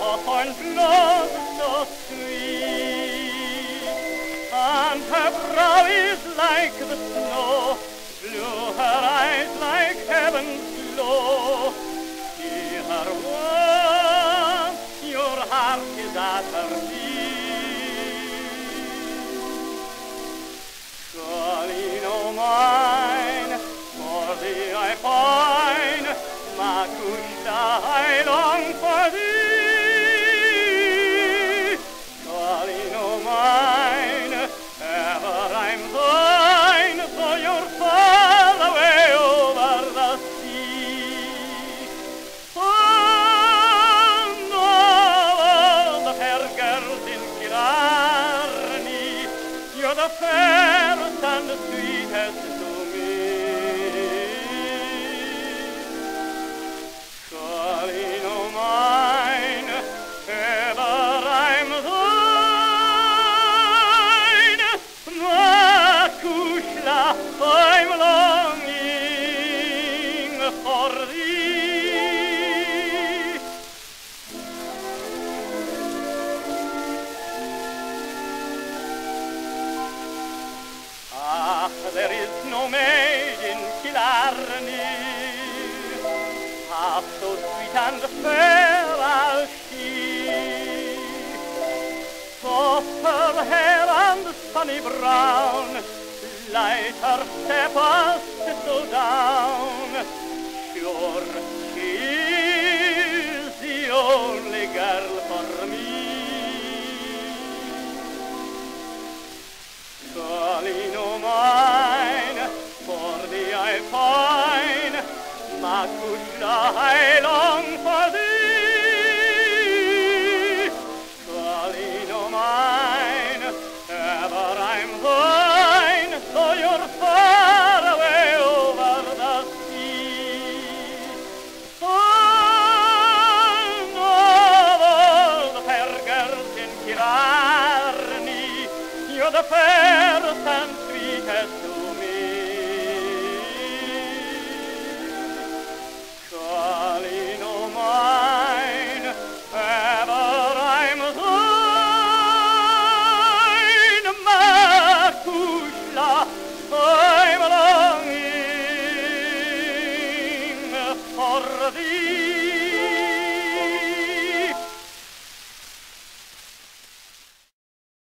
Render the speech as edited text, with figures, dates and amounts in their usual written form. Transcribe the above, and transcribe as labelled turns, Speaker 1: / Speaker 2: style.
Speaker 1: hawthorn blows so sweet, and her brow is like the snow, blue her eyes like heaven's glow. See her once, your heart is at her feet. Colleen, oh mine, for thee I pine, Macushta, I long for thee. Colleen, oh mine, ever I'm thine, though you're far away over the sea. Oh, no, the fair girls in Killarney, you're the fairest and the sweetest to me. Colleen, oh mine, ever I'm thine, Macushla, I'm longing for thee. Ah, there is no maid in Killarney half so sweet and fair as she. Soft her hair and sunny brown, light her step as thistle down, sure